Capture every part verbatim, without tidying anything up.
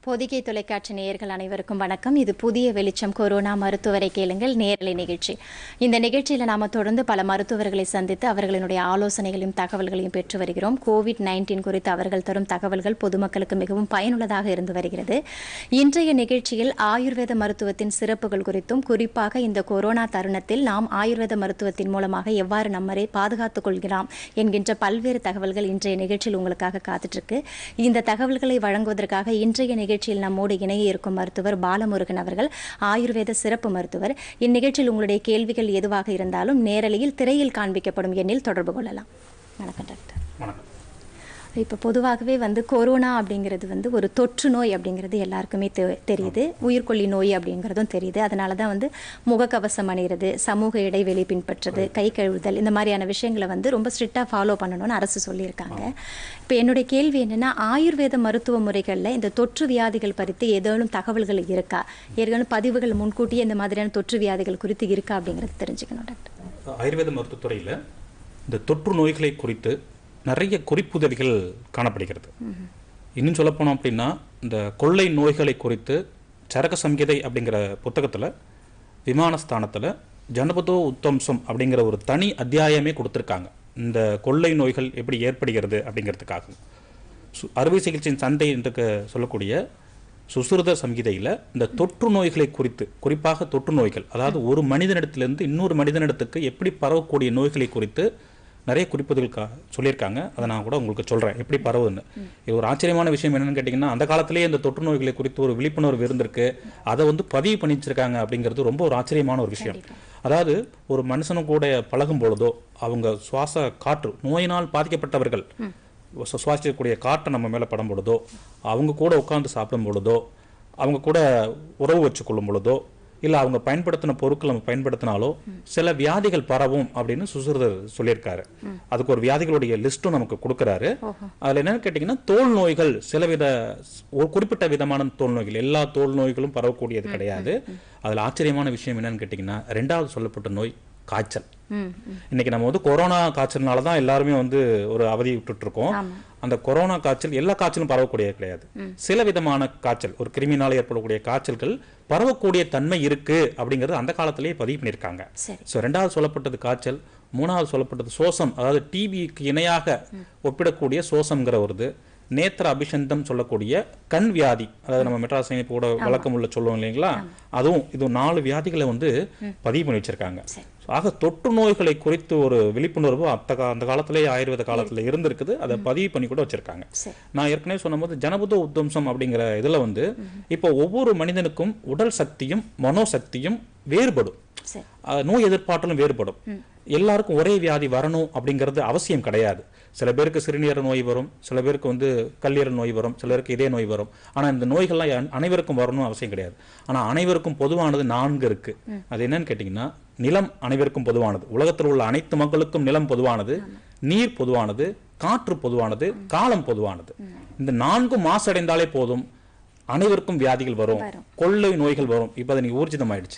பொதிகை தொலைக்காட்சி நேயர்கள் அனைவருக்கும் வணக்கம். இது புதிய வெளிச்சம் கொரோனா மருத்துவரை கேளுங்கள் நேரலை நிகழ்ச்சி. இந்த நிகழ்ச்சியில் நாம தொடர்ந்து பல மருத்துவர்களை சந்தித்து அவர்களினுடைய ஆலோசனைகளையும் தகவல்களையும் பெற்று வருகிறோம். கோவிட் நைன்டீன் குறித்து அவர்கள் தரும் தகவல்கள் பொதுமக்களுக்கு மிகவும் பயனுள்ளதாக இருந்து வருகிறது. இன்றைய நிகழ்ச்சியில் ஆயுர்வேத மருத்துவத்தின் சிறப்புகள் குறித்தும், குறிப்பாக இந்த கொரோனா தருணத்தில் நாம் ஆயுர்வேத மருத்துவத்தின் மூலமாக எவ்வாறு நம்மை பாதுகாத்துக் கொள்கிறோம் என்கின்ற பல்வேறு தகவல்கள் இன்றைய நிகழ்ச்சியில் உங்களுக்காக காத்துட்டு இருக்கு. இந்த தகவல்களை வழங்குவதற்காக இன்றைய நிகழ்ச்சியில் நம்மோடு இணைய இருக்கும் மருத்துவர் பாலமுருகன் அவர்கள், ஆயுர்வேத சிறப்பு மருத்துவர். இந்நிகழ்ச்சியில் உங்களுடைய கேள்விகள் எதுவாக இருந்தாலும் நேரலையில் திரையில் காண்பிக்கப்படும் எண்ணில் தொடர்பு கொள்ளலாம். வணக்கம் டாக்டர். வணக்கம். இப்போ பொதுவாகவே வந்து கொரோனா அப்படிங்கிறது வந்து ஒரு தொற்று நோய் அப்படிங்கிறது எல்லாருக்குமே தெரியுது. உயிர்கொல்லி நோய் அப்படிங்கிறதும் தெரியுது. அதனால தான் வந்து முகக்கவசம் அணிகிறது, சமூக இடைவெளி பின்பற்றுறது, கை கழுவுதல், இந்த மாதிரியான விஷயங்களை வந்து ரொம்ப ஸ்ட்ரிக்டாக ஃபாலோ பண்ணணும்னு அரசு சொல்லியிருக்காங்க. இப்போ என்னுடைய கேள்வி என்னென்னா, ஆயுர்வேத மருத்துவ முறைகளில் இந்த தொற்று வியாதிகள் குறித்து ஏதேனும் தகவல்கள் இருக்கா? ஏற்கனவே பதிவுகள் முன்கூட்டியே இந்த மாதிரியான தொற்று வியாதிகள் குறித்து இருக்கா அப்படிங்கிறது தெரிஞ்சுக்கணும் டாக்டர். ஆயுர்வேத மருத்துவத்துறையில் இந்த தொற்று நோய்களை குறித்து நிறைய குறிப்புதவிகள் காணப்படுகிறது. இன்னும் சொல்லப்போனோம் அப்படின்னா, இந்த கொள்ளை நோய்களை குறித்து சரக சங்கீதை அப்படிங்கிற புத்தகத்தில் விமானஸ்தானத்தில் ஜனபதோ உத்தம்சம் அப்படிங்கிற ஒரு தனி அத்தியாயமே கொடுத்துருக்காங்க. இந்த கொள்ளை நோய்கள் எப்படி ஏற்படுகிறது அப்படிங்கிறதுக்காக சு அறுவை சிகிச்சையின் சந்தை என்று சொல்லக்கூடிய சுசுருத சங்கீதையில் இந்த தொற்று நோய்களை குறித்து, குறிப்பாக தொற்று நோய்கள், அதாவது ஒரு மனிதனிடத்திலிருந்து இன்னொரு மனிதனிடத்துக்கு எப்படி பரவக்கூடிய நோய்களை குறித்து நிறைய குறிப்புகள் சொல்லியிருக்காங்க. அதை நான் கூட உங்களுக்கு சொல்கிறேன் எப்படி பரவுதுன்னு. இது ஒரு ஆச்சரியமான விஷயம் என்னென்னு கேட்டிங்கன்னா, அந்த காலத்திலேயே இந்த தொற்று நோய்களை குறித்து ஒரு விழிப்புணர்வு இருந்திருக்கு. அதை வந்து பதிவு பண்ணி வச்சிருக்காங்க அப்படிங்கிறது ரொம்ப ஒரு ஆச்சரியமான ஒரு விஷயம். அதாவது ஒரு மனுஷனு கூட பழகும் பொழுதோ, அவங்க சுவாச காற்று, நோயினால் பாதிக்கப்பட்டவர்கள் சுவாசிக்கக்கூடிய காற்றை நம்ம மேலே படும் பொழுதோ, அவங்க கூட உட்காந்து சாப்பிடும் பொழுதோ, அவங்க கூட உறவு வச்சு கொள்ளும் பொழுதோ, இல்லை அவங்க பயன்படுத்தின பொருட்கள் நம்ம பயன்படுத்தினாலோ சில வியாதிகள் பரவும் அப்படின்னு சுசுருதர் சொல்லியிருக்காரு. அதுக்கு ஒரு வியாதிகளுடைய லிஸ்ட்டும் நமக்கு கொடுக்குறாரு. அதில் என்னன்னு கேட்டிங்கன்னா, தோல் நோய்கள், சில வித ஒரு குறிப்பிட்ட விதமான தோல் நோய்கள், எல்லா தோல் நோய்களும் பரவக்கூடியது கிடையாது. அதில் ஆச்சரியமான விஷயம் என்னன்னு கேட்டிங்கன்னா, ரெண்டாவது சொல்லப்பட்ட நோய் காய்ச்சல். இன்னைக்கு நம்ம வந்து கொரோனா காய்ச்சல்னால தான் எல்லாருமே வந்து ஒரு அவதி விட்டுட்டு இருக்கோம். அந்த கொரோனா காய்ச்சல் எல்லா காய்ச்சலும் பரவக்கூடியது கிடையாது. சில விதமான காய்ச்சல், ஒரு கிருமினால ஏற்படக்கூடிய காய்ச்சல்கள் பரவக்கூடிய தன்மை இருக்கு அப்படிங்கிறது அந்த காலத்திலேயே பதிவு பண்ணியிருக்காங்க. ஸோ ரெண்டாவது சொல்லப்பட்டது காய்ச்சல். மூணாவது சொல்லப்பட்டது சோசம், அதாவது டிபிக்கு இணையாக ஒப்பிடக்கூடிய சோசம்ங்கிற ஒரு நேத்திர அபிஷந்தம் சொல்லக்கூடிய கண் வியாதி, அதாவது நம்ம மெட்ராஸ் கூட வழக்கம் உள்ள சொல்லுவோம் இல்லைங்களா, அதுவும் இது நாலு வியாதிகளை வந்து பதிவு பண்ணி வச்சிருக்காங்க. ஆக தொற்று நோய்களை குறித்து ஒரு விழிப்புணர்வு அத்த அந்த காலத்திலேயே ஆயுர்வேத காலத்தில் இருந்திருக்குது. அதை பதிவு பண்ணி கூட வச்சிருக்காங்க. நான் ஏற்கனவே சொன்னபோது ஜனபதோ உத்தம்சம் அப்படிங்கிற இதில் வந்து இப்போ ஒவ்வொரு மனிதனுக்கும் உடல் சக்தியும் மனோசக்தியும் வேறுபடும், நோய் எதிர்ப்பாற்றலும் வேறுபடும். எல்லாருக்கும் ஒரே வியாதி வரணும் அப்படிங்கிறது அவசியம் கிடையாது. சில பேருக்கு சிறுநீரக நோய் வரும், சில பேருக்கு வந்து கல்லீரல் நோய் வரும், சிலருக்கு இதே நோய் வரும். ஆனால் இந்த நோய்கள்லாம் அனைவருக்கும் வரணும் அவசியம் கிடையாது. ஆனால் அனைவருக்கும் பொதுவானது நான்கு இருக்கு. அது என்னன்னு கேட்டிங்கன்னா, நிலம் அனைவருக்கும் பொதுவானது, உலகத்தில் உள்ள அனைத்து மக்களுக்கும் நிலம் பொதுவானது, நீர் பொதுவானது, காற்று பொதுவானது, காலம் பொதுவானது. இந்த நான்கும் மாசடைந்தாலே போதும், அனைவருக்கும் வியாதிகள் வரும், கொள்ளை நோய்கள் வரும். இப்போ அது நீங்க ஊர்ஜிதம் ஆயிடுச்சு.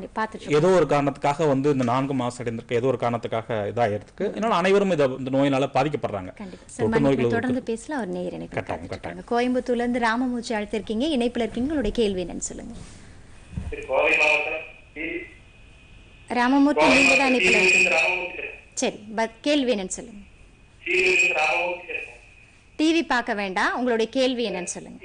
ஏதோ ஒரு காரணத்துக்காக வந்து இந்த நான்கு மாசம் அடைந்திருக்கு, ஏதோ ஒரு காரணத்துக்காக இதாயிருக்கு. இதனால அனைவரும் இந்த நோயினால பாதிக்கப்படுறாங்க. தொடர்ந்து பேசலாம். ஒரு நேயர் இணைப்பு கோயம்புத்தூர்ல இருந்து ராமமூர்த்தி அழைத்திருக்கீங்க, இணைப்புல இருக்கீங்க. உங்களுடைய கேள்வி என்னன்னு சொல்லுங்க. ராமமூர்த்தி, நீங்க தான் இணைப்புல இருக்கீங்க. சரி, கேள்வி என்னன்னு சொல்லுங்க. டிவி பார்க்க வேண்டாம், உங்களுடைய கேள்வி என்னன்னு சொல்லுங்க.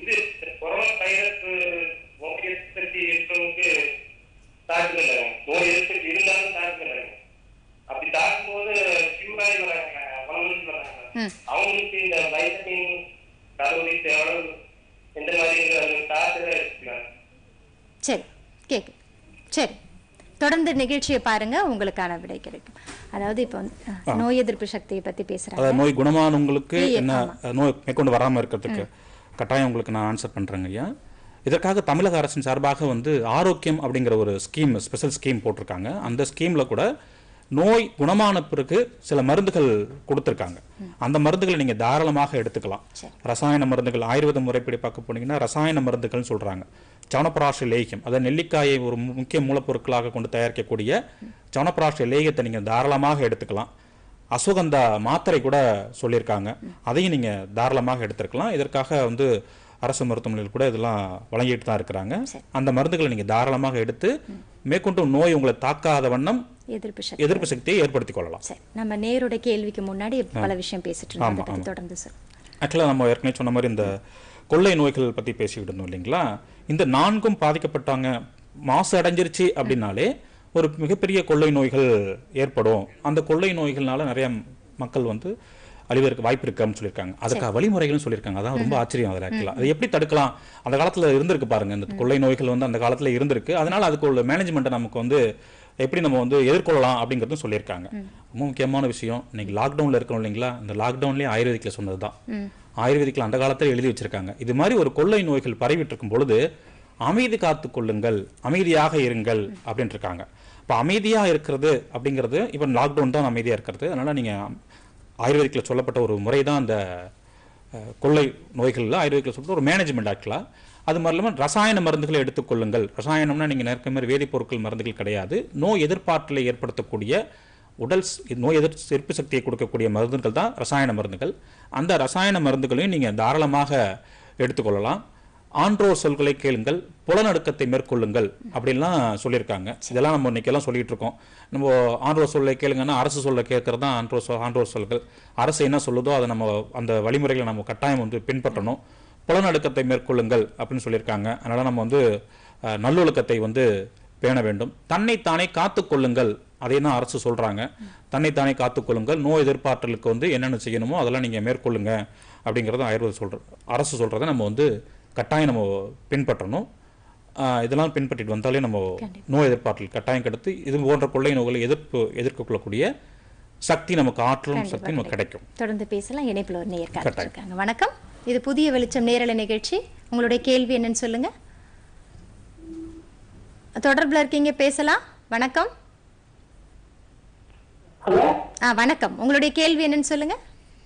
சரி, கேக்கு. சரி, தொடர்ந்து நிகழ்ச்சியை பாருங்க, உங்களுக்கான விடை கிடைக்கும். அதாவது இப்போ நோய் எதிர்ப்பு சக்தியை பத்தி பேசுறாங்க. நோய் குணமானவங்களுக்கு என்ன நோய் மேற்கொண்டு வராம இருக்கிறதுக்கு கட்டாயம் உங்களுக்கு நான் ஆன்சர் பண்றேங்க ஐயா. இதற்காக தமிழக அரசின் சார்பாக வந்து ஆரோக்கியம் அப்படிங்கிற ஒரு ஸ்கீம், ஸ்பெஷல் ஸ்கீம் போட்டிருக்காங்க. அந்த ஸ்கீம்ல கூட நோய் குணமான பிறகு சில மருந்துகள் கொடுத்துருக்காங்க. அந்த மருந்துகளை நீங்கள் தாராளமாக எடுத்துக்கலாம். ரசாயன மருந்துகள், ஆயுர்வேத முறைப்படி பார்க்க போனீங்கன்னா ரசாயன மருந்துகள்னு சொல்கிறாங்க. சவனப்பிராஷ லேகியம், அதாவது நெல்லிக்காயை ஒரு முக்கிய மூலப்பொருட்களாக கொண்டு தயாரிக்கக்கூடிய சவனப்பிராஷ லேகியத்தை நீங்கள் தாராளமாக எடுத்துக்கலாம். அசுகந்தா மாத்திரை கூட சொல்லியிருக்காங்க, அதையும் நீங்கள் தாராளமாக எடுத்துருக்கலாம். இதற்காக வந்து அரசு மருத்துவமனைகள் கூட இதெல்லாம் வழங்கிட்டு தான் இருக்கிறாங்க. அந்த மருந்துகளை நீங்கள் தாராளமாக எடுத்து மேற்கொண்டு நோய் உங்களை தாக்காத வண்ணம் எதிர்ப்பு சக்தி எதிர்ப்பு சக்தியை ஏற்படுத்திக் கொள்ளலாம். சரி, நம்ம நேரோட கேள்விக்கு முன்னாடி பல விஷயம் பேசிட்டு இருந்தோம், தொடர்ந்து சார். ஆக்சுவலாக நம்ம ஏற்கனவே சொன்ன மாதிரி இந்த கொள்ளை நோய்கள் பற்றி பேசிக்கிட்டு இருந்தோம் இல்லைங்களா? இந்த நான்கும் பாதிக்கப்பட்டாங்க, மாசு அடைஞ்சிருச்சு அப்படின்னாலே ஒரு மிகப்பெரிய கொள்ளை நோய்கள் ஏற்படும். அந்த கொள்ளை நோய்கள்னால நிறைய மக்கள் வந்து அழிவதற்கு வாய்ப்பு இருக்குன்னு சொல்லியிருக்காங்க. அதுக்காக வழிமுறைகள்னு சொல்லியிருக்காங்க. அதான் ரொம்ப ஆச்சரியம். அதில் ஆக்சுவலாக அதை எப்படி தடுக்கலாம்? அந்த காலத்தில் இருந்திருக்கு பாருங்க, இந்த கொள்ளை நோய்கள் வந்து அந்த காலத்தில் இருந்திருக்கு. அதனால அதுக்கு உள்ள மேனேஜ்மெண்ட்டை நமக்கு வந்து எப்படி நம்ம வந்து எதிர்கொள்ளலாம் அப்படிங்கிறதும் சொல்லியிருக்காங்க. ரொம்ப முக்கியமான விஷயம், இன்னைக்கு லாக்டவுனில் இருக்கணும் இல்லைங்களா? இந்த லாக்டவுன்லேயே ஆயுர்வேதிக்கில் சொன்னது தான். ஆயுர்வேதிக்கில் அந்த காலத்தில் எழுதி வச்சிருக்காங்க. இது மாதிரி ஒரு கொள்ளை நோய்கள் பரவிட்டு இருக்கும் பொழுது அமைதி காத்து கொள்ளுங்கள், அமைதியாக இருங்கள் அப்படின்ட்டு இருக்காங்க. இப்போ அமைதியாக இருக்கிறது அப்படிங்கிறது, இப்போ லாக்டவுன் தான் அமைதியாக இருக்கிறது. அதனால் நீங்கள் ஆயுர்வேதிக்கில் சொல்லப்பட்ட ஒரு முறை தான் அந்த கொள்ளை நோய்களில் ஆயுர்வேதிக்கில் சொல்லப்பட்ட ஒரு மேனேஜ்மெண்ட் ஆக்சுவலாக. அது மாதிரி இல்லாமல் ரசாயன மருந்துகளை எடுத்துக்கொள்ளுங்கள். ரசாயனம்னா நீங்கள் நேர்க்க மாதிரி வேதிப்பொருட்கள் மருந்துகள் கிடையாது. நோய் எதிர்ப்பாற்றலை ஏற்படுத்தக்கூடிய உடல் நோய் எதிர் எதிர்ப்பு சக்தியை கொடுக்கக்கூடிய மருந்துகள் தான் ரசாயன மருந்துகள். அந்த ரசாயன மருந்துகளையும் நீங்கள் தாராளமாக எடுத்துக்கொள்ளலாம். ஆன்றோர் சொல்களை கேளுங்கள், புலநடுக்கத்தை மேற்கொள்ளுங்கள் அப்படின்லாம் சொல்லியிருக்காங்க. இதெல்லாம் நம்ம இன்னைக்கெல்லாம் சொல்லிட்டு இருக்கோம். நம்ம ஆன்றோர் சொல்லை கேளுங்கன்னா அரசு சொல்ல கேட்கறது தான் ஆன்றோர் சொல் ஆன்றோர் சொல்கள். அரசு என்ன சொல்லுதோ அதை நம்ம அந்த வழிமுறைகளை நம்ம கட்டாயம் வந்து பின்பற்றணும். புலநடுக்கத்தை மேற்கொள்ளுங்கள் அப்படின்னு சொல்லியிருக்காங்க. அதனால் நம்ம வந்து நல்லொழுக்கத்தை வந்து பேண வேண்டும். தன்னைத்தானே காத்துக்கொள்ளுங்கள், அதையும் தான் அரசு சொல்கிறாங்க. தன்னைத்தானே காத்துக்கொள்ளுங்கள், நோய் எதிர்ப்பாற்றலுக்கு வந்து என்னென்ன செய்யணுமோ அதெல்லாம் நீங்கள் மேற்கொள்ளுங்க அப்படிங்கிறத ஆயுர்வேத சொல்கிற அரசு சொல்கிறத நம்ம வந்து கட்டாயம் நம்ம பின்பற்றணும். இதெல்லாம் பின்பற்றிட்டு வந்தாலே நம்ம நோய் எதிர்ப்பாற்றல் கட்டாயம் கிடைத்து இது போன்ற கொள்ளை நோய்களை எதிர்ப்பு எதிர்க்கொள்ளக்கூடிய சக்தி நமக்கு, ஆற்றலும் சக்தி நமக்கு கிடைக்கும். தொடர்ந்து பேசலாம். இணைப்பில் ஒரு நேயர் இருக்காங்க. வணக்கம், இது புதிய வெளிச்சம் நேரலை நிகழ்ச்சி. உங்களுடைய கேள்வி என்னன்னு சொல்லுங்க. தொடர்பில் இருக்கீங்க, பேசலாம். வணக்கம். ஆ வணக்கம், உங்களுடைய கேள்வி என்னன்னு சொல்லுங்க.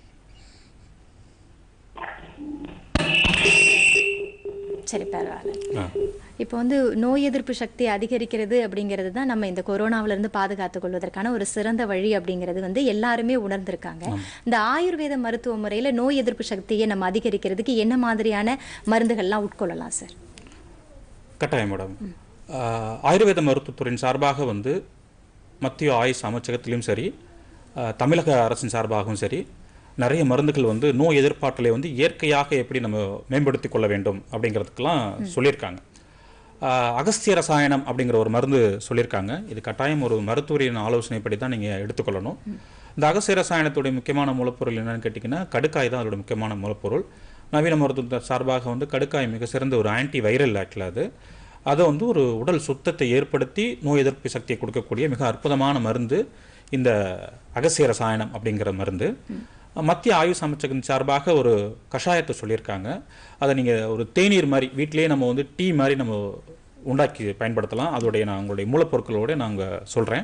சரி, பரவாயில்ல. இப்போ வந்து நோய் எதிர்ப்பு சக்தி அதிகரிக்கிறது அப்படிங்கிறது தான் நம்ம இந்த கொரோனாவிலிருந்து பாதுகாத்துக் கொள்வதற்கான ஒரு சிறந்த வழி அப்படிங்கிறது வந்து எல்லாருமே உணர்ந்திருக்காங்க. இந்த ஆயுர்வேத மருத்துவ முறையில் நோய் எதிர்ப்பு சக்தியை நம்ம அதிகரிக்கிறதுக்கு என்ன மாதிரியான மருந்துகள்லாம் உட்கொள்ளலாம் சார்? கட்டாயம் மேடம். ஆயுர்வேத மருத்துவத்துறையின் சார்பாக வந்து மத்திய ஆயுஷ் அமைச்சகத்திலும் சரி, தமிழக அரசின் சார்பாகவும் சரி, நிறைய மருந்துகள் வந்து நோய் எதிர்ப்பாற்றலை வந்து இயற்கையாக எப்படி நம்ம மேம்படுத்தி கொள்ள வேண்டும் அப்படிங்கிறதுக்கெல்லாம் சொல்லியிருக்காங்க. அகஸ்திய ரசாயனம் அப்படிங்கிற ஒரு மருந்து சொல்லியிருக்காங்க. இது கட்டாயம் ஒரு மருத்துவரின் ஆலோசனைப்படி தான் நீங்கள் எடுத்துக்கொள்ளணும். இந்த அகஸ்திய ரசாயனத்துடைய முக்கியமான மூலப்பொருள் என்னென்னு கேட்டிங்கன்னா கடுக்காய் தான் அதோட முக்கியமான மூலப்பொருள். நவீன மருத்துவ சார்பாக வந்து கடுக்காய் மிக சிறந்த ஒரு ஆன்டி வைரல் ஆக்டில் அது அதை வந்து ஒரு உடல் சுத்தத்தை ஏற்படுத்தி நோய் எதிர்ப்பு சக்தியை கொடுக்கக்கூடிய மிக அற்புதமான மருந்து இந்த அகஸ்திய ரசாயனம் அப்படிங்கிற மருந்து. மத்திய ஆயுஷ் அமைச்சகம் சார்பாக ஒரு கஷாயத்தை சொல்லியிருக்காங்க. அதை நீங்கள் ஒரு தேநீர் மாதிரி வீட்டிலேயே நம்ம வந்து டீ மாதிரி நம்ம உண்டாக்கி பயன்படுத்தலாம். அதோடைய நான் உங்களுடைய மூலப்பொருட்களோடு நாங்கள் சொல்கிறேன்,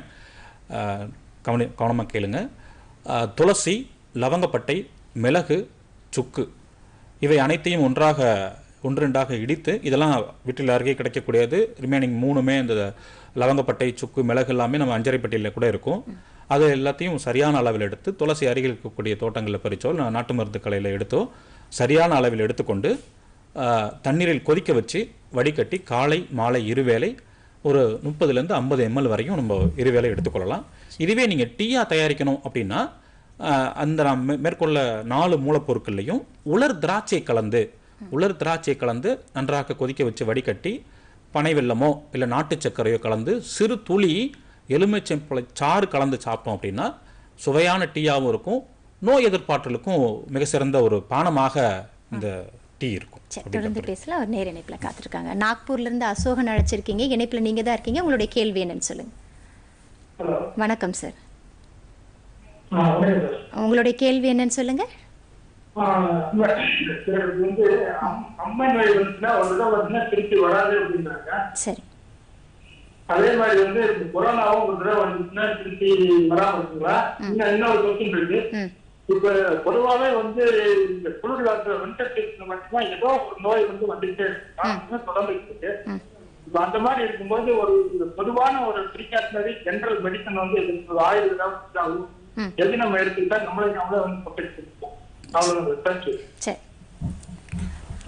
கவனி கவனமாக கேளுங்க. துளசி, லவங்கப்பட்டை, மிளகு, சுக்கு இவை அனைத்தையும் ஒன்றாக ஒன்றெண்டாக இடித்து, இதெல்லாம் வீட்டில் அருகே கிடைக்கக்கூடியது. ரிமைனிங் மூணுமே இந்த லவங்கப்பட்டை, சுக்கு, மிளகு எல்லாமே நம்ம அஞ்சரைப்பட்டியில் கூட இருக்கும். அது எல்லாத்தையும் சரியான அளவில் எடுத்து துளசி அருகில் இருக்கக்கூடிய தோட்டங்களில் பறிச்சோ நாட்டு மருந்து கலையில் எடுத்தோ சரியான அளவில் எடுத்துக்கொண்டு தண்ணீரில் கொதிக்க வச்சு வடிகட்டி காலை மாலை இருவேளை ஒரு முப்பதுலேருந்து ஐம்பது எம்எல் வரையும் நம்ம இருவேளை எடுத்துக்கொள்ளலாம். இதுவே நீங்கள் டீயாக தயாரிக்கணும் அப்படின்னா அந்த நாம் மேற்கொள்ள நாலு மூலப்பொருட்கள்லையும் உலர் திராட்சை கலந்து உலர் திராட்சை கலந்து நன்றாக கொதிக்க வச்சு வடிகட்டி பனை வெல்லமோ இல்லை நாட்டு சர்க்கரையோ கலந்து சிறு துளி எலுமிச்சம்பழ சாறு கலந்து சாப்பிட்டோம் அப்படின்னா சுவையான டீயாகவும் இருக்கும், நோய் எதிர்ப்பாற்றலுக்கும் மிக சிறந்த ஒரு பானமாக இந்த டீ இருக்கும். தொடர்ந்து பேசலாம். ஒரு நேர இணைப்பில் காத்திருக்காங்க. நாக்பூர்ல இருந்து அசோகன் அழைச்சிருக்கீங்க. இணைப்பில் நீங்க தான் இருக்கீங்க. உங்களுடைய கேள்வி என்னன்னு சொல்லுங்க. வணக்கம் சார், உங்களுடைய கேள்வி என்னன்னு சொல்லுங்க. சரி, அதே மாதிரி வந்து கொரோனாவும் ஒரு தடவை வந்துச்சுன்னா திருப்பி வராம இருக்குங்களா? இன்னொரு கொஸ்டின் இருக்கு. இப்ப பொதுவாவே வந்து இந்த குளிர் காலத்துல வின்டர் சீசன்ல மட்டும்தான் ஏதோ ஒரு நோய் வந்து வந்துட்டு தொடர்ந்து இருக்கு. இப்ப அந்த மாதிரி இருக்கும்போது ஒரு பொதுவான ஒரு பிரிகாஷனரி ஜெனரல் மெடிசன் வந்து ஆயுர்வேதம் எது நம்ம எடுத்துக்கிட்டா நம்மளே நம்மளே வந்து ப்ரொடெக்ட் பண்ணிப்போம். அவ்வளவு. சரி,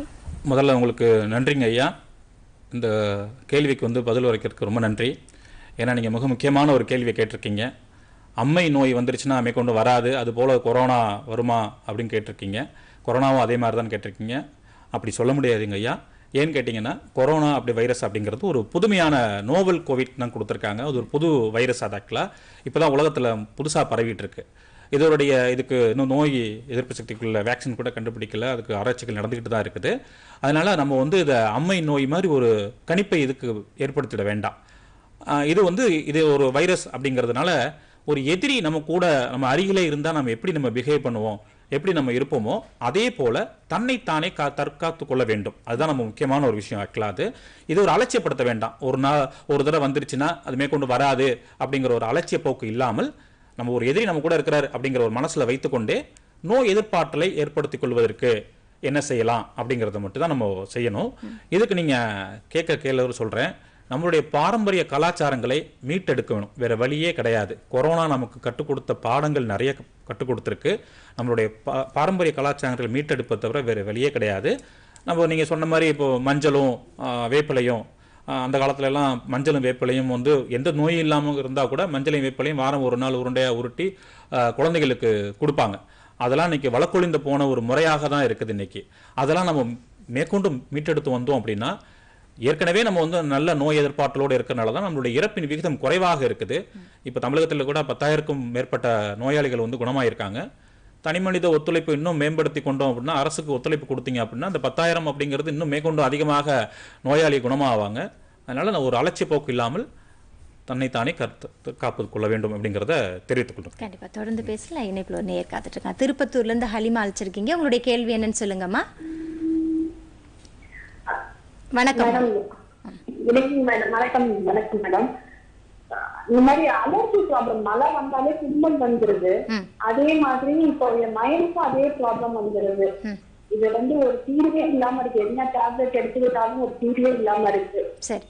முதல்ல உங்களுக்கு நன்றிங்க ஐயா. இந்த கேள்விக்கு வந்து பதில் உரைக்கிறதுக்கு ரொம்ப நன்றி. ஏன்னா நீங்கள் மிக முக்கியமான ஒரு கேள்வியை கேட்டிருக்கீங்க. அம்மை நோய் வந்துருச்சுன்னா மேற்கொண்டு வராது, அதுபோல் கொரோனா வருமா அப்படின்னு கேட்டிருக்கீங்க. கொரோனாவும் அதே மாதிரி தான் கேட்டிருக்கீங்க. அப்படி சொல்ல முடியாதுங்க ஐயா. ஏன்னு கேட்டிங்கன்னா கொரோனா அப்படி வைரஸ் அப்படிங்கிறது ஒரு புதுமையான நோவல் கோவிட் தான் கொடுத்துருக்காங்க. அது ஒரு புது வைரஸ். அது ஆக்சுவலாக இப்போ தான் உலகத்தில் புதுசாக பரவிட்டு இருக்கு. இதோடைய இதுக்கு இன்னும் நோய் எதிர்ப்பு சக்திக்குள்ள வேக்சின் கூட கண்டுபிடிக்கல, அதுக்கு ஆராய்ச்சிகள் நடந்துக்கிட்டு தான் இருக்குது. அதனால் நம்ம வந்து இதை அம்மை நோய் மாதிரி ஒரு கணிப்பை இதுக்கு ஏற்படுத்திட வேண்டாம். இது வந்து இது ஒரு வைரஸ் அப்படிங்கிறதுனால ஒரு எதிரி நம்ம கூட நம்ம அருகிலே இருந்தால் நம்ம எப்படி நம்ம பிஹேவ் பண்ணுவோம், எப்படி நம்ம இருப்போமோ அதே போல் தன்னைத்தானே கா தற்காத்து கொள்ள வேண்டும். அதுதான் நம்ம முக்கியமான ஒரு விஷயம். ஆக்சுவலாக அது இது ஒரு அலட்சியப்படுத்த வேண்டாம். ஒரு நாள் ஒரு தடவை வந்துருச்சுன்னா அது மேற்கொண்டு வராது அப்படிங்கிற ஒரு அலட்சிய போக்கு இல்லாமல் நம்ம ஒரு எதிரி நம்ம கூட இருக்கிறார் அப்படிங்கிற ஒரு மனசில் வைத்துக்கொண்டே நோய் எதிர்ப்பாற்றலை ஏற்படுத்திக் கொள்வதற்கு என்ன செய்யலாம் அப்படிங்கிறத மட்டும் தான் நம்ம செய்யணும். இதுக்கு நீங்கள் கேட்க கேள்வி சொல்கிறேன். நம்மளுடைய பாரம்பரிய கலாச்சாரங்களை மீட்டெடுக்கணும். வேறு வழியே கிடையாது. கொரோனா நமக்கு கற்றுக் கொடுத்த பாடங்கள் நிறைய கற்றுக் கொடுத்துருக்கு. நம்மளுடைய பா பாரம்பரிய கலாச்சாரங்களை மீட்டெடுப்பதை தவிர வேறு வழியே கிடையாது. நம்ம நீங்கள் சொன்ன மாதிரி இப்போது மஞ்சளும் வேப்பிலையும், அந்த காலத்துலலாம் மஞ்சளும் வேப்பிலையும் வந்து எந்த நோயும் இல்லாமல் இருந்தால் கூட மஞ்சளையும் வேப்பிலையும் வாரம் ஒரு நாள் உருண்டையாக உருட்டி குழந்தைகளுக்கு கொடுப்பாங்க. அதெல்லாம் இன்றைக்கி வழக்கொழிந்து போன ஒரு முறையாக தான் இருக்குது இன்றைக்கி. அதெல்லாம் நம்ம மேற்கொண்டு மீட்டெடுத்து வந்தோம் அப்படின்னா ஏற்கனவே நம்ம வந்து நல்ல நோய் எதிர்ப்பாற்றலோடு இருக்கிறனால தான் நம்மளுடைய இறப்பின் விகிதம் குறைவாக இருக்குது. இப்போ தமிழகத்தில் கூட பத்தாயிரக்கும் மேற்பட்ட நோயாளிகள் வந்து குணமாயிருக்காங்க. தனி மனித ஒத்துழைப்பு இன்னும் மேம்படுத்தி கொண்டோம் அப்படின்னா, அரசுக்கு ஒத்துழைப்பு கொடுத்தீங்க அப்படின்னா அந்த பத்தாயிரம் அப்படிங்கிறது இன்னும் மேற்கொண்டு அதிகமாக நோயாளி குணமாவாங்க. அதனால் நான் ஒரு அலட்சிய போக்கு இல்லாமல் தன்னைத்தானே கருத்து காப்பு கொள்ள வேண்டும் அப்படிங்கிறத தெரிவித்துக் கொள்றேன். கண்டிப்பாக தொடர்ந்து பேசலாம். இணைப்பில் ஒரு நேர் காத்துட்டு இருக்காங்க. திருப்பத்தூர்லேருந்து ஹலிமா அழைச்சிருக்கீங்க. உங்களுடைய கேள்வி என்னன்னு சொல்லுங்கம்மா. வணக்கம் மேடம். வணக்கம் வணக்கம் மேடம். இந்த மாதிரி அலர்ஜி ப்ராப்ளம், மழை வந்தாலே தும்மல் வந்துருது. அதே மாதிரி இப்போ என் மயனுக்கும் அதே ப்ராப்ளம் வந்துருது. இது வந்து ஒரு தீர்வே இல்லாம இருக்கு. என்ன டேப்லெட் எடுத்துக்கிட்டாலும் ஒரு தீர்வே இல்லாம இருக்கு. சரி,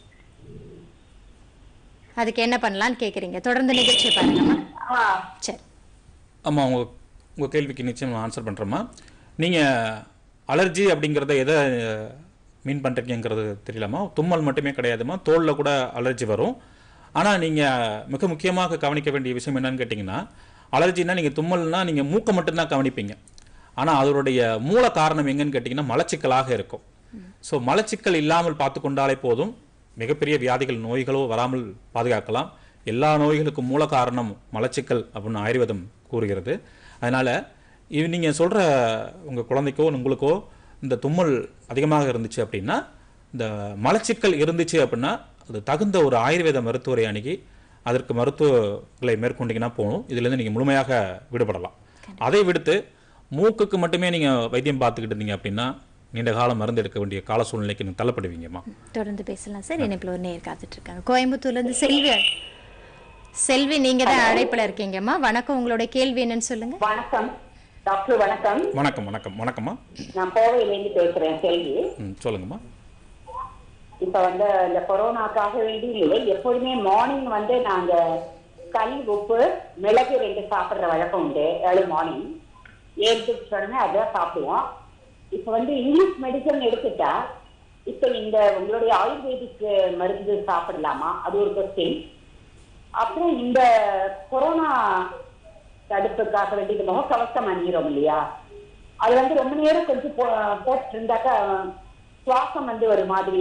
அதுக்கு என்ன பண்ணலாம்னு கேக்குறீங்க. தொடர்ந்து நிகழ்ச்சி பாருங்கம்மா. சரி ஆமா, உங்க உங்க கேள்விக்கு நிச்சயம் ஆன்சர் பண்றேம்மா. நீங்க அலர்ஜி அப்படிங்கறத எதை மீன் பண்ணுறீங்கிறது தெரியலம்மா. தும்மல் மட்டுமே கிடையாதுமா, தோலில் கூட அலர்ஜி வரும். ஆனால் நீங்கள் மிக முக்கியமாக கவனிக்க வேண்டிய விஷயம் என்னன்னு கேட்டிங்கன்னா, அலர்ஜினா நீங்கள் தும்மல்னா நீங்கள் மூக்கை மட்டும்தான் கவனிப்பீங்க. ஆனால் அதனுடைய மூல காரணம் எங்கன்னு கேட்டிங்கன்னா மலச்சிக்கலாக இருக்கும். ஸோ மலச்சிக்கல் இல்லாமல் பார்த்து கொண்டாலே போதும், மிகப்பெரிய வியாதிகள் நோய்களோ வராமல் பாதுகாக்கலாம். எல்லா நோய்களுக்கும் மூல காரணம் மலச்சிக்கல் அப்படின்னு ஆயுர்வேதம் கூறுகிறது. அதனால் இது நீங்கள் சொல்கிற உங்கள் குழந்தைக்கோ உங்களுக்கோ இந்த தும்மல் அதிகமாக இருந்துச்சு அப்படின்னா, இந்த மலச்சிக்கல் இருந்துச்சு அப்படின்னா அது தகுந்த ஒரு ஆயுர்வேத மருத்துவரை அணுகி அதற்கு மருத்துவங்களை மேற்கொண்டீங்கன்னா போகணும். இதுலேருந்து நீங்கள் முழுமையாக விடுபடலாம். அதை விடுத்து மூக்குக்கு மட்டுமே நீங்கள் வைத்தியம் பார்த்துக்கிட்டு இருந்தீங்க அப்படின்னா நீண்ட காலம் மருந்து எடுக்க வேண்டிய கால சூழ்நிலைக்கு நீங்கள் தள்ளப்படுவீங்கம்மா. தொடர்ந்து பேசலாம் சார். இணைப்பில் ஒரு நேர் காத்துட்டு இருக்காங்க. கோயம்புத்தூர்லேருந்து செல்வி. செல்வி, நீங்கள் தான் அழைப்பில் இருக்கீங்கம்மா. வணக்கம், உங்களோட கேள்வி என்னன்னு சொல்லுங்க. வணக்கம் டாக்டர். வணக்கம் வணக்கம் வணக்கம் வணக்கம்மா. நான் கோவையிலேருந்து பேசுறேன். கேள்வி சொல்லுங்கம்மா. இப்ப வந்து இந்த கொரோனாக்காக வேண்டி இல்லை, எப்போதுமே மார்னிங் வந்து நாங்க கல் உப்பு மிளகு ரெண்டு சாப்பிடுற வழக்கம் உண்டு. ஏர்லி மார்னிங் ஏழுக்கு உடனே அதான் சாப்பிடுவோம். இப்ப வந்து இங்கிலீஷ் மெடிசன் எடுத்துட்டா இப்ப இந்த உங்களுடைய ஆயுர்வேதிக் மருந்து சாப்பிடலாமா, அது ஒரு கொஸ்டின். அப்புறம் இந்த கொரோனா தடுப்புக்காக வேண்டிய முகக்கவசம் அணிகிறோம் இல்லையா, அது வந்து ரொம்ப நேரம் கொஞ்சம் போட்டு இருந்தாக்கா சுவாசம் வந்து ஒரு மாதிரி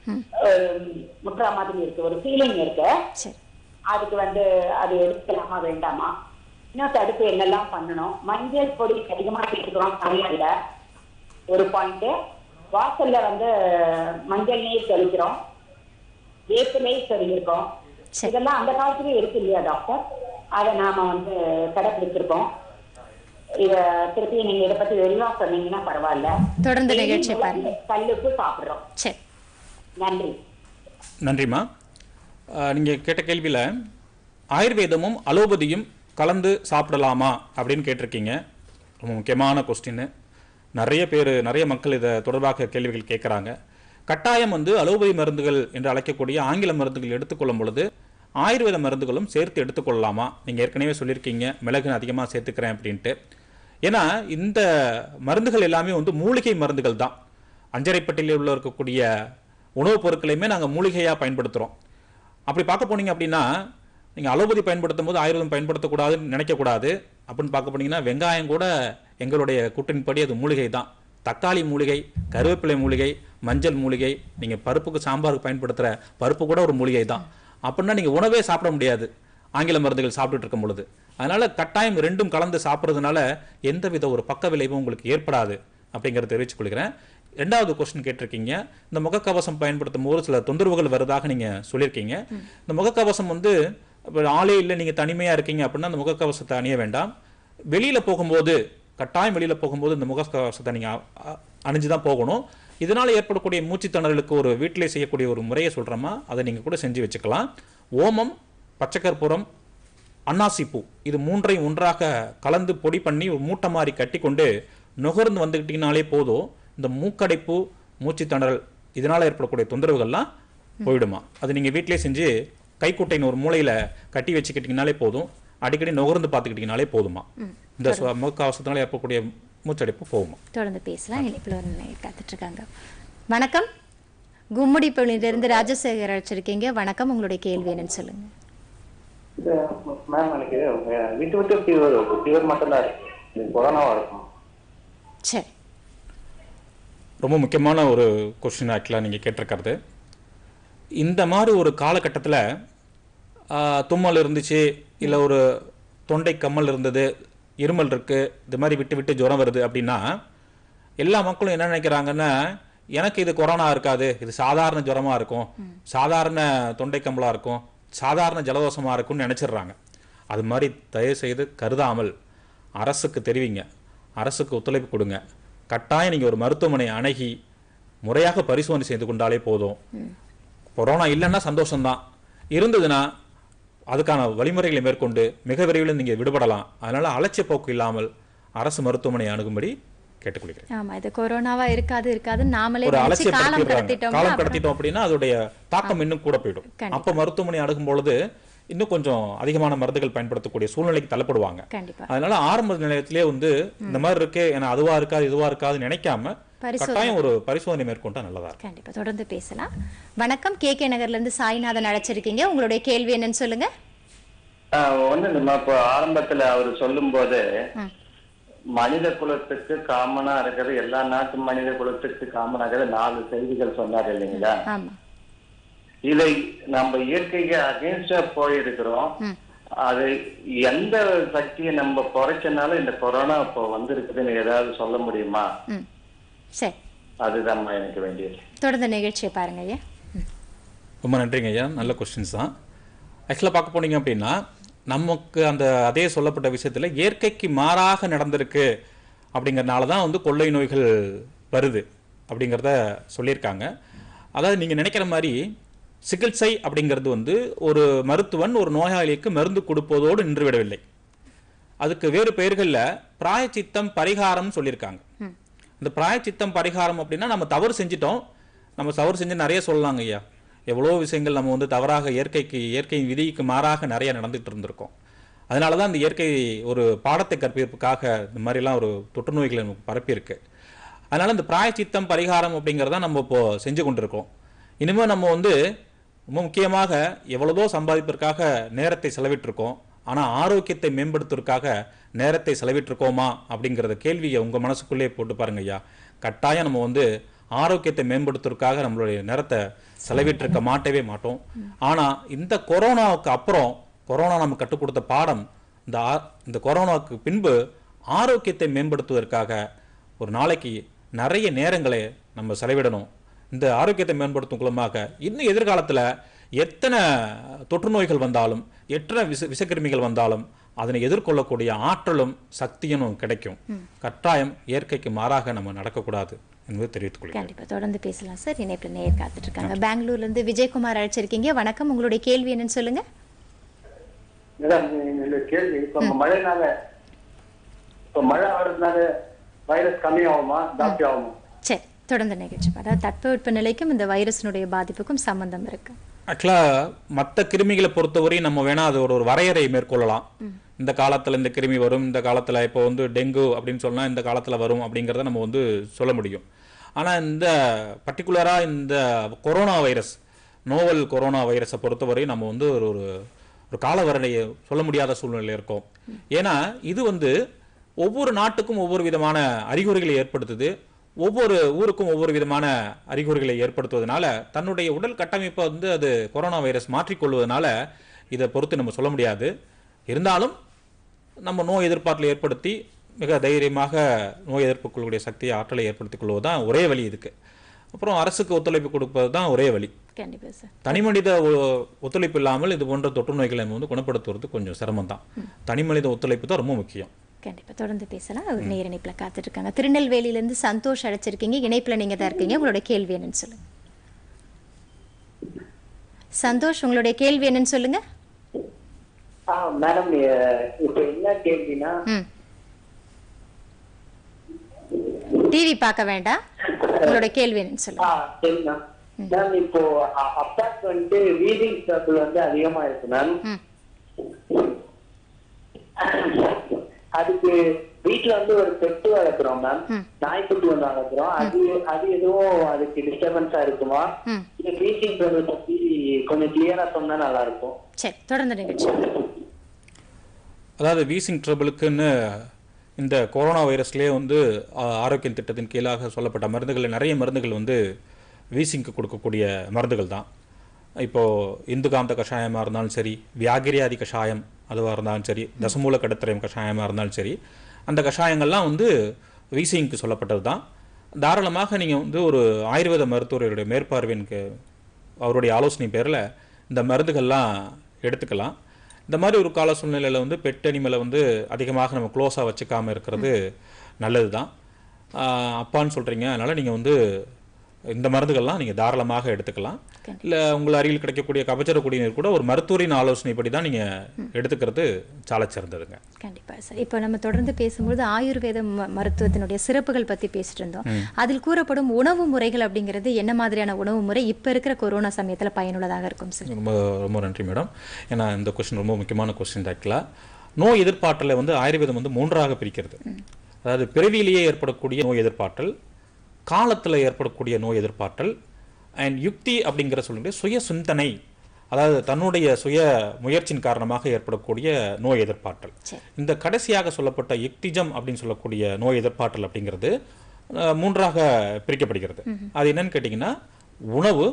முட்டுற மாதிரி இருக்கு, ஒரு ஃபீலிங் இருக்கு. அதுக்கு வந்து அது எடுத்துக்கலாமா வேண்டாமா, இன்னும் தடுப்பு என்னெல்லாம் பண்ணணும்? மஞ்சள் பொடி அதிகமாக எடுத்துக்கிறோம் சமையல்ல ஒரு பாயிண்ட். வாசல்ல வந்து மஞ்சள் நீர் தெளிக்கிறோம், வேப்பிலை தெளிக்கிறோம். இதெல்லாம் அந்த காலத்துலயே இருக்கு இல்லையா டாக்டர்? அதை நாம வந்து கடைபிடிச்சிருக்கோம். இத திருப்பி நீங்க இதை பத்தி வெளியா சொன்னீங்கன்னா பரவாயில்ல. தொடர்ந்து நிகழ்ச்சி பாருங்க. கல்லுப்பு சாப்பிடுறோம். சரி, நன்றி. நன்றிம்மா. நீங்க கேட்ட கேள்வியில ஆயுர்வேதமும் அலோபதியும் கலந்து சாப்பிடலாமா அப்படின்னு கேட்டிருக்கீங்க. ரொம்ப முக்கியமான கொஸ்டின். நிறைய பேர் நிறைய மக்கள் இதை தொடர்பாக கேள்விகள் கேட்குறாங்க. கட்டாயம் வந்து அலோபதி மருந்துகள் என்று அழைக்கக்கூடிய ஆங்கில மருந்துகள் எடுத்துக்கொள்ளும் பொழுது ஆயுர்வேத மருந்துகளும் சேர்த்து எடுத்துக்கொள்ளலாமா? நீங்கள் ஏற்கனவே சொல்லியிருக்கீங்க மிளகு அதிகமாக சேர்த்துக்கிறேன் அப்படின்ட்டு. ஏன்னா இந்த மருந்துகள் எல்லாமே வந்து மூலிகை மருந்துகள் தான். அஞ்சரைப்பட்டியில் உள்ள இருக்கக்கூடிய உணவுப் பொருட்களையுமே நாங்கள் மூலிகையாக பயன்படுத்துகிறோம். அப்படி பார்க்க போனீங்க அப்படின்னா நீங்கள் அலோபதி பயன்படுத்தும் போது ஆயுர்வேதம் பயன்படுத்தக்கூடாதுன்னு நினைக்கக்கூடாது. அப்படின்னு பார்க்க போனீங்கன்னா வெங்காயம் கூட எங்களுடைய கூட்டின்படி அது மூலிகை தான். தக்காளி மூலிகை, கருவேப்பிலை மூலிகை, மஞ்சள் மூலிகை, நீங்கள் பருப்புக்கு சாம்பாருக்கு பயன்படுத்துகிற பருப்பு கூட ஒரு மூலிகை தான். அப்படின்னா நீங்கள் உணவே சாப்பிட முடியாது ஆங்கில மருந்துகள் சாப்பிட்டுட்டு இருக்கும் பொழுது. அதனால் கட்டாயம் ரெண்டும் கலந்து சாப்பிட்றதுனால எந்தவித ஒரு பக்க விளைவும் உங்களுக்கு ஏற்படாது அப்படிங்கிறத தெரிவித்துக் கொள்கிறேன். ரெண்டாவது கொஸ்டின் கேட்டிருக்கீங்க, இந்த முகக்கவசம் பயன்படுத்தும் போது சில தொந்தரவுகள் வருவதாக நீங்கள் சொல்லியிருக்கீங்க. இந்த முகக்கவசம் வந்து ஆளே இல்லை, நீங்கள் தனிமையாக இருக்கீங்க அப்படின்னா அந்த முகக்கவசத்தை அணிய வேண்டாம். வெளியில் போகும்போது கட்டாயம் வெளியில் போகும்போது இந்த முகக்கவசத்தை நீங்கள் அணிஞ்சு தான் போகணும். இதனால் ஏற்படக்கூடிய மூச்சு திணறலுக்கு ஒரு வீட்டிலே செய்யக்கூடிய ஒரு முறையை சொல்கிறோமா, அதை நீங்கள் கூட செஞ்சு வச்சுக்கலாம். ஓமம், பச்சைக்கற்பூரம், அன்னாசிப்பூ இது மூன்றையும் ஒன்றாக கலந்து பொடி பண்ணி ஒரு மூட்டை மாதிரி கட்டி கொண்டு நுகர்ந்து வந்துக்கிட்டிங்கனாலே போதும். இந்த மூக்கடைப்பு, மூச்சு திணறல் இதனால் ஏற்படக்கூடிய தொந்தரவுகள்லாம் போயிடுமா. அது நீங்கள் வீட்டிலே செஞ்சு கைக்குட்டைன்னு ஒரு மூலையில் கட்டி வச்சுக்கிட்டிங்கனாலே போதும். அடிக்கடி நுகர்ந்து பார்த்துக்கிட்டிங்கனாலே போதுமா. இந்த முகக்கவசத்தினால ஏற்படக்கூடிய மூச்சடைப்பு போகுமா. தொடர்ந்து பேசலாம். இணைப்பில் ஒரு காத்துட்டு இருக்காங்க. வணக்கம், கும்முடிப்பள்ளியிலிருந்து ராஜசேகர் அழைச்சிருக்கீங்க. வணக்கம், உங்களுடைய கேள்வி என்னன்னு சொல்லுங்க. மேம் எனக்கு விட்டு விட்டு ஃபீவர் ஃபீவர் மட்டும் தான் இருக்கு, கொரோனாவா இருக்கும். சரி, ரொம்ப முக்கியமான ஒரு கொஸ்டின் ஆக்சுவலாக நீங்கள் கேட்டிருக்கிறது. இந்த மாதிரி ஒரு காலகட்டத்தில் தும்மல் இருந்துச்சு, இல்லை ஒரு தொண்டை கம்மல் இருந்தது, இருமல் இருக்குது, இது மாதிரி விட்டு விட்டு ஜுரம் வருது அப்படின்னா எல்லா மக்களும் என்ன நினைக்கிறாங்கன்னா, எனக்கு இது கொரோனா இருக்காது, இது சாதாரண ஜுரமாக இருக்கும், சாதாரண தொண்டை கம்மலாக இருக்கும், சாதாரண ஜலதோஷமாக இருக்கும்னு நினச்சிடுறாங்க. அது மாதிரி தயவு செய்து கருதாமல் அரசுக்கு தெரிவிங்க, அரசுக்கு ஒத்துழைப்பு கொடுங்க. கட்டாயம் நீங்கள் ஒரு மருத்துவமனை அணுகி முறையாக பரிசோதனை செய்து கொண்டாலே போதும். கொரோனா இல்லைன்னா சந்தோஷம்தான், இருந்ததுன்னா அதுக்கான வழிமுறைகளை மேற்கொண்டு மிக விரைவில் நீங்கள் விடுபடலாம். அதனால் அலட்சிய போக்கு இல்லாமல் அரசு மருத்துவமனை அணுகும்படி கேட்டுக்கொள்கிறேன். ஆமா, இது கொரோனாவா இருக்காது இருக்காது நாமளே ஒரு காலம் அலட்சியப்படுத்திடுறாங்க. கடத்திட்டோம் காலம் கடத்திட்டோம் அப்படின்னா அதோடைய தாக்கம் இன்னும் கூட போயிடும். அப்போ மருத்துவமனை அணுகும் பொழுது இன்னும் கொஞ்சம் அதிகமான மருந்துகள் பயன்படுத்தக்கூடிய சூழ்நிலைக்கு தள்ளப்படுவாங்க. அதனால ஆரம்ப நிலையத்திலே வந்து இந்த மாதிரி இருக்கு, ஏன்னா அதுவா இருக்காது இதுவா இருக்காது நினைக்காம கட்டாயம் ஒரு பரிசோதனை மேற்கொண்டா நல்லதா இருக்கும். கண்டிப்பா தொடர்ந்து பேசலாம். வணக்கம், கே கே நகர்ல இருந்து சாய்நாதன் அழைச்சிருக்கீங்க. உங்களுடைய கேள்வி என்னன்னு சொல்லுங்க. ஒண்ணு நம்ம இப்போ ஆரம்பத்துல அவர் சொல்லும் போது மனித குலத்துக்கு காமனா இருக்கிறது, எல்லா நாட்டு மனித குலத்துக்கு காமனா இருக்கிறது நாலு செய்திகள் சொன்னார் இல்லைங்களா. இதை நம்ம இயற்கைக்கு அகேன்ஸ்டா போயிருக்கிறோம். அது எந்த சக்தியை நம்ம குறைச்சனால இந்த கொரோனா இப்போ வந்திருக்குதுன்னு ஏதாவது சொல்ல முடியுமா? சரி, அதுதான் எனக்கு வேண்டியது. தொடர்ந்து நிகழ்ச்சியை பாருங்க ஐயா. ரொம்ப நன்றிங்க ஐயா, நல்ல கொஸ்டின்ஸ் தான். ஆக்சுவலாக பார்க்க போனீங்க அப்படின்னா நமக்கு அந்த அதே சொல்லப்பட்ட விஷயத்தில் இயற்கைக்கு மாறாக நடந்திருக்கு அப்படிங்கிறதுனால தான் வந்து கொள்ளை நோய்கள் வருது அப்படிங்கிறத சொல்லியிருக்காங்க. அதாவது நீங்கள் நினைக்கிற மாதிரி சிகிச்சை அப்படிங்கிறது வந்து ஒரு மருத்துவன் ஒரு நோயாளிக்கு மருந்து கொடுப்பதோடு நின்று விடவில்லை. அதுக்கு வேறு பெயர்களில் பிராயச்சித்தம் பரிகாரம்னு சொல்லியிருக்காங்க. இந்த பிராயச்சித்தம் பரிகாரம் அப்படின்னா நம்ம தவறு செஞ்சிட்டோம், நம்ம தவறு செஞ்சு நிறைய சொல்லலாங்க ஐயா. எவ்வளோ விஷயங்கள் நம்ம வந்து தவறாக இயற்கைக்கு இயற்கையின் விதிக்கு மாறாக நிறைய நடந்துகிட்டு இருந்திருக்கோம். அதனால தான் இந்த இயற்கை ஒரு பாடத்தை கற்பிப்பதற்காக இந்த மாதிரிலாம் ஒரு தொற்று நோய்களை நமக்கு பரப்பியிருக்கு. அதனால் இந்த பிராயச்சித்தம் பரிகாரம் அப்படிங்கிறத நம்ம இப்போது செஞ்சு கொண்டிருக்கோம். இனிமேல் நம்ம வந்து ரொம்ப முக்கியமாக எவ்வளவோ சம்பாதிப்பதற்காக நேரத்தை செலவிட்டிருக்கோம், ஆனால் ஆரோக்கியத்தை மேம்படுத்துவதற்காக நேரத்தை செலவிட்டிருக்கோமா அப்படிங்கிறத கேள்வியை உங்கள் மனசுக்குள்ளே போட்டு பாருங்க ஐயா. கட்டாயம் நம்ம வந்து ஆரோக்கியத்தை மேம்படுத்துவதற்காக நம்மளுடைய நேரத்தை செலவிட்டிருக்க மாட்டவே மாட்டோம். ஆனால் இந்த கொரோனாவுக்கு அப்புறம் கொரோனா நம்ம கற்றுக் கொடுத்த பாடம், இந்த இந்த கொரோனாவுக்கு பின்பு ஆரோக்கியத்தை மேம்படுத்துவதற்காக ஒரு நாளைக்கு நிறைய நேரங்களை நம்ம செலவிடணும். இந்த ஆரோக்கியத்தை மேம்படுத்தும் மூலமாக இன்னும் எதிர்காலத்தில் எத்தனை தொற்று நோய்கள் வந்தாலும் எத்தனை விஷ விஷக்கிருமிகள் வந்தாலும் அதனை எதிர்கொள்ளக்கூடிய ஆற்றலும் சக்தியும் கிடைக்கும். கட்டாயம் இயற்கைக்கு மாறாக நம்ம நடக்கக்கூடாது என்பதை தெரிவித்துக் கொள்கிறேன். கண்டிப்பா தொடர்ந்து பேசலாம் சார். இணைப்பில் நேர் காத்துட்டு இருக்காங்க. பெங்களூர்ல இருந்து விஜயகுமார் அழைச்சிருக்கீங்க. வணக்கம், உங்களுடைய கேள்வி என்னன்னு சொல்லுங்க. கேள்வி இப்ப மழைனால இப்ப மழை வர்றதுனால வைரஸ் கம்மியாகுமா ஜாஸ்தி ஆகுமா? சரி, தொடர்ந்து நிகழ்ச்சி. அதாவது தட்பவெட்ப நிலைக்கும் இந்த வைரஸினுடைய பாதிப்புக்கும் சம்பந்தம் இருக்கு. ஆக்சுவலாக மற்ற கிருமிகளை பொறுத்தவரை நம்ம வேணா அது ஒரு ஒரு வரையறை மேற்கொள்ளலாம். இந்த காலத்தில் இந்த கிருமி வரும், இந்த காலத்தில் இப்போ வந்து டெங்கு அப்படின்னு சொன்னால் இந்த காலத்தில் வரும் அப்படிங்கிறத நம்ம வந்து சொல்ல முடியும். ஆனால் இந்த பர்டிகுலராக இந்த கொரோனா வைரஸ், நோவல் கொரோனா வைரஸை பொறுத்தவரை நம்ம வந்து ஒரு ஒரு ஒரு காலவரணையை சொல்ல முடியாத சூழ்நிலையில் இருக்கோம். ஏன்னா இது வந்து ஒவ்வொரு நாட்டுக்கும் ஒவ்வொரு விதமான அறிகுறிகளை ஏற்படுத்துது, ஒவ்வொரு ஊருக்கும் ஒவ்வொரு விதமான அறிகுறிகளை ஏற்படுத்துவதனால தன்னுடைய உடல் கட்டமைப்பை வந்து அது கொரோனா வைரஸ் மாற்றிக்கொள்வதனால இதை பொறுத்து நம்ம சொல்ல முடியாது. இருந்தாலும் நம்ம நோய் எதிர்ப்பாற்றலை ஏற்படுத்தி மிக தைரியமாக நோய் எதிர்ப்பு கொள்ளக்கூடிய சக்தியை, ஆற்றலை ஏற்படுத்திக் கொள்வது தான் ஒரே வழி இதுக்கு. அப்புறம் அரசுக்கு ஒத்துழைப்பு கொடுப்பது தான் ஒரே வழி. கண்டிப்பா சார். தனிமனித ஒத்துழைப்பு இல்லாமல் இது போன்ற தொற்று நோய்களை வந்து குணப்படுத்துவது கொஞ்சம் சிரமம் தான். தனிமனித ஒத்துழைப்பு தான் ரொம்ப முக்கியம். கண்டிப்பா தொடர்ந்து பேசலாம். ஒரு நேர் இணைப்புல காத்துட்டு இருக்காங்க. திருநெல்வேலியிலிருந்து சந்தோஷ் அழைச்சிருக்கீங்க. இணைப்புல நீங்க தான் இருக்கீங்க. உங்களோட கேள்வி என்னன்னு சொல்லுங்க. சந்தோஷ், உங்களுடைய கேள்வி என்னன்னு சொல்லுங்க. மேடம், இப்ப என்ன கேள்வினா, டிவி பார்க்க வேண்டாம், உங்களோட கேள்வி என்னன்னு சொல்லுங்க. சரிங்க மேம். இப்போ அப்பாக்கு வந்து வீடிங் ட்ரபிள் வந்து அதிகமா இருக்கு மேம். அதுக்கு வீட்டுல வந்து ஒரு பெட்டு வளர்க்குறோம் மேம், நாய்க்குட்டி ஒன்று வளர்க்குறோம். அது அது எதுவும் அதுக்கு டிஸ்டர்பன்ஸா இருக்குமா? இந்த வீடிங் ட்ரபிள் பத்தி கொஞ்சம் கிளியரா சொன்னா நல்லா இருக்கும். சரி, தொடர்ந்து நிகழ்ச்சி. அதாவது வீசிங் ட்ரபிளுக்குன்னு இந்த கொரோனா வைரஸ்லேயே வந்து ஆரோக்கிய திட்டத்தின் கீழாக சொல்லப்பட்ட மருந்துகள், நிறைய மருந்துகள் வந்து வீசிங்க்கு கொடுக்கக்கூடிய மருந்துகள் தான். இப்போது இந்துகாந்த கஷாயமாக இருந்தாலும் சரி, வியாகிரியாதி கஷாயம் அதுவாக இருந்தாலும் சரி, தசமூல கடத்திரயம் கஷாயமாக இருந்தாலும் சரி, அந்த கஷாயங்கள்லாம் வந்து வீசிங்க்கு சொல்லப்பட்டது தான். தாராளமாக நீங்கள் வந்து ஒரு ஆயுர்வேத மருத்துவருடைய மேற்பார்வையின்க்கு அவருடைய ஆலோசனை பேரில் இந்த மருந்துகள்லாம் எடுத்துக்கலாம். இந்த மாதிரி ஒரு கால சூழ்நிலையில் வந்து பெட் அனிமலை வந்து அதிகமாக நம்ம க்ளோஸாக வச்சுக்காமல் இருக்கிறது நல்லது தான். அப்பான்னு சொல்கிறீங்க, அதனால் நீங்கள் வந்து இந்த மருந்துகள்லாம் நீங்கள் தாராளமாக எடுத்துக்கலாம். இல்லை உங்கள் அருகில் கிடைக்கக்கூடிய கபச்சர குடிநீர் கூட ஒரு மருத்துவரின் ஆலோசனைப்படி தான் நீங்கள் எடுத்துக்கிறது சால சிறந்ததுங்க. கண்டிப்பாக சார். இப்போ நம்ம தொடர்ந்து பேசும்போது ஆயுர்வேத மருத்துவத்தினுடைய சிறப்புகள் பற்றி பேசிட்டு இருந்தோம். அதில் கூறப்படும் உணவு முறைகள் அப்படிங்கிறது என்ன மாதிரியான உணவு முறை இப்போ இருக்கிற கொரோனா சமயத்தில் பயனுள்ளதாக இருக்கும் சார்? ரொம்ப ரொம்ப நன்றி மேடம். ஏன்னா இந்த கொஸ்டின் ரொம்ப முக்கியமான கொஸ்டின். ஆக்சுவலாக நோய் எதிர்ப்பாற்றலை வந்து ஆயுர்வேதம் வந்து மூன்றாக பிரிக்கிறது. அதாவது பிறவியிலேயே ஏற்படக்கூடிய நோய் எதிர்ப்பாற்றல், காலத்தில் ஏற்படக்கூடிய நோய் எதிர்ப்பாற்றல், அண்ட் யுக்தி அப்படிங்கிற சொல்லுங்க சுய சிந்தனை, அதாவது தன்னுடைய சுய முயற்சியின் காரணமாக ஏற்படக்கூடிய நோய் எதிர்ப்பாற்றல். இந்த கடைசியாக சொல்லப்பட்ட யுக்திஜம் அப்படின்னு சொல்லக்கூடிய நோய் எதிர்ப்பாற்றல் அப்படிங்கிறது மூன்றாக பிரிக்கப்படுகிறது. அது என்னன்னு கேட்டிங்கன்னா உணவு,